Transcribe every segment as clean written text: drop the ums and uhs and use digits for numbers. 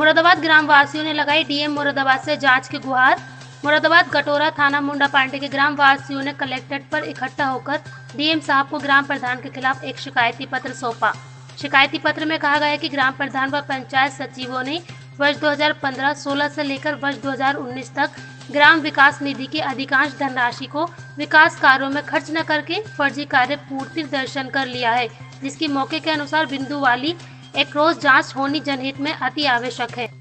मुरादाबाद ग्राम वासियों ने लगाई डीएम मुरादाबाद से जांच की गुहार। मुरादाबाद गटोरा थाना मुंडा पांडे के ग्राम वासियों ने कलेक्ट्रेट पर इकट्ठा होकर डीएम साहब को ग्राम प्रधान के खिलाफ एक शिकायती पत्र सौंपा। शिकायती पत्र में कहा गया है कि ग्राम प्रधान व पंचायत सचिवों ने वर्ष 2015-16 से लेकर वर्ष 2019 तक ग्राम विकास निधि की अधिकांश धनराशि को विकास कार्यों में खर्च न करके फर्जी कार्य पूर्ति दर्शन कर लिया है, जिसकी मौके के अनुसार बिंदु वाली एक रोज जांच होनी जनहित में अति आवश्यक है।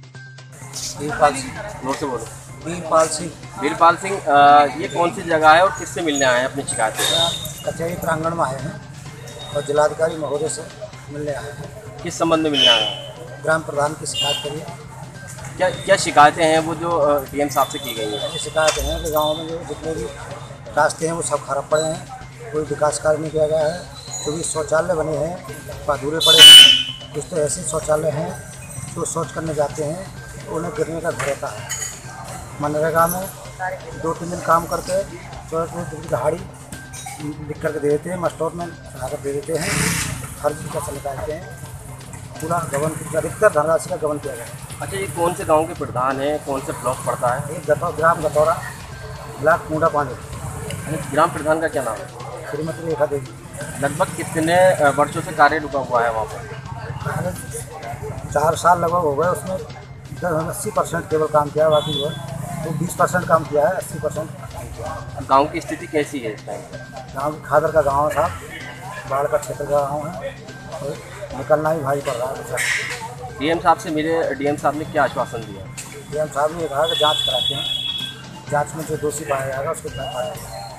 वीरपाल सिंह, ये कौन सी जगह है और किससे मिलने आए हैं अपनी शिकायत? कचहरी प्रांगण में आए हैं और जिलाधिकारी महोदय से मिलने आए हैं। किस संबंध में मिलने आए हैं? ग्राम प्रधान की शिकायत करिए। क्या शिकायतें हैं वो जो डीएम साहब से की गई हैं? ये शिकायतें हैं कि गांव में जो जितने भी रास्ते हैं वो सब खराब पड़े हैं, कोई विकास कार्य नहीं किया गया है। जो भी शौचालय बने हैं वो अधूरे पड़े हैं। कुछ तो ऐसे शौचालय हैं जो शौच करने जाते हैं तो उन्हें गिरने का घर रहता है। मनरेगा में 2-3 दिन काम करके 14 दिन की दिहाड़ी लिख करके दे देते हैं, मस्टोर में कर दे देते हैं, फर्जी पैसा निकालते हैं। पूरा गबन, अधिकतर धनराशि का गबन किया गया है। अच्छा, ये कौन से गांव के प्रधान हैं, कौन से ब्लॉक पड़ता है? एक ग्राम गटोरा, ब्लॉक मुंडा पांडे। ग्राम प्रधान का क्या नाम है? श्रीमती रेखा देवी। लगभग कितने वर्षों से कार्य रुका हुआ है वहाँ पर? 4 साल लगभग हो गए। उसमें 80% केवल काम किया है, बाकी जो है तो 20% काम किया है, 80% गांव की स्थिति कैसी है इस टाइम? गाँव खादर का गाँव है साहब, बाढ़ का क्षेत्र का गाँव है और निकलना ही भारी पड़ रहा है। अच्छा, डीएम साहब से मिले, डीएम साहब ने क्या आश्वासन दिया? डीएम साहब ने कहा कि जांच कराते हैं, जांच में जो दोषी पाया जाएगा उसको पाया जाएगा।